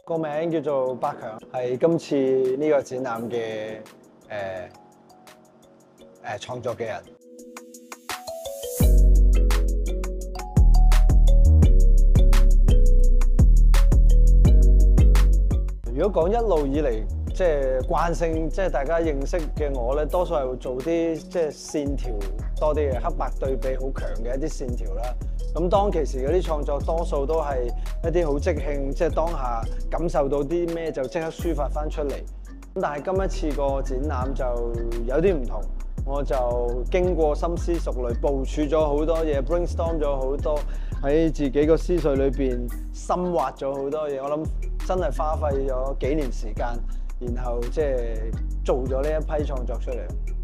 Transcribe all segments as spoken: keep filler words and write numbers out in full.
個名叫做百強，係今次呢個展覽嘅誒誒創作嘅人。如果講一路以嚟，即係慣性，即係大家認識嘅我咧，多數係會做啲即係線條多啲嘅，黑白對比好強嘅一啲線條啦。咁當其時嗰啲創作多數都係一啲好即興，即係當下感受到啲咩就即刻抒發翻出嚟。咁但係今一次個展覽就有啲唔同，我就經過深思熟慮，部署咗好多嘢 ，brainstorm 咗好多喺自己個思緒裏邊深挖咗好多嘢。我諗真係花費咗幾年時間，然後即係做咗呢一批創作出嚟。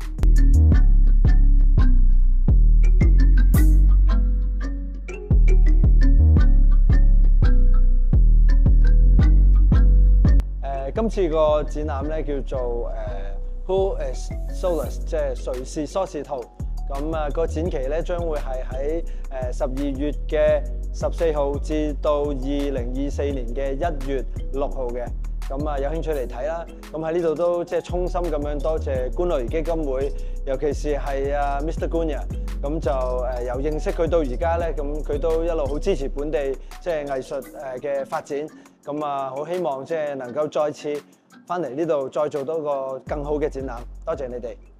今次個展覽咧叫做誒 Who is Solus， 即係誰是蘇士圖。咁啊個展期咧將會係喺誒十二月嘅十四號至到二零二四年嘅一月六號嘅。咁啊有興趣嚟睇啦。咁喺呢度都即係衷心咁樣多謝官樂兒基金會，尤其是係啊 Mister Gunya。咁就誒由認識佢到而家咧，咁佢都一路好支持本地即係藝術誒嘅發展。咁啊，好希望即係能夠再次翻嚟呢度，再做多個更好嘅展覽。多謝你哋。